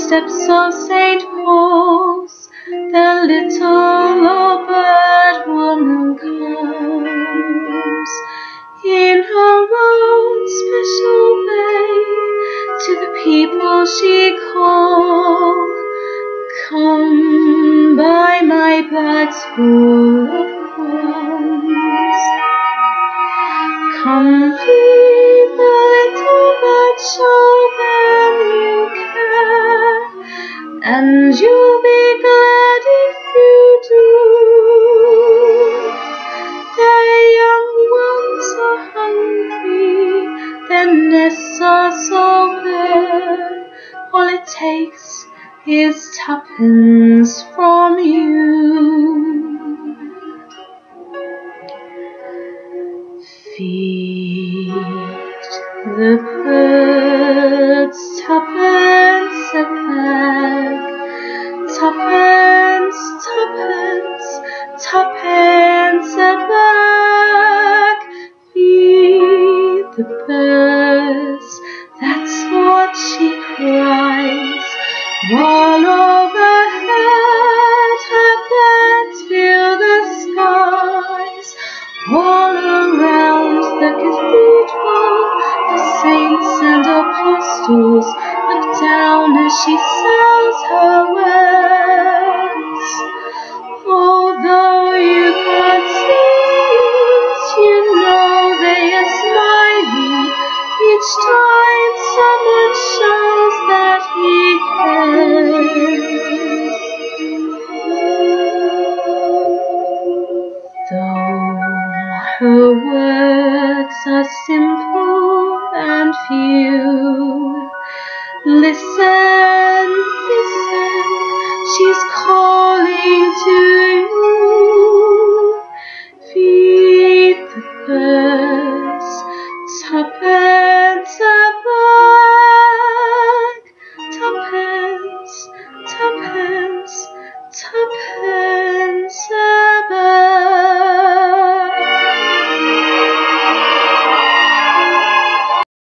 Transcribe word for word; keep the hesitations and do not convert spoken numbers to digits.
steps of Saint Paul's, the little old bird woman comes in her own special way to the people she calls. Come, buy my bags full of crumbs. Come, feed the little bird show them you care, and you'll be glad if you do. Their young ones are hungry, their nests are so bare, all it takes is twopence from you. Feed the birds twopence a bag, twopence, twopence, twopence a bag. Feed the birds, that's what she cries, while overhead her birds fill the skies. All around the cathedral, the saints and apostles look down as she sells her wares. Although you can't see it, you know they are smiling each time someone shows that he cares. Though her words are simple and few, listen, listen, she's calling to you. Feed the birds, twopence a bag, twopence, twopence, twopence.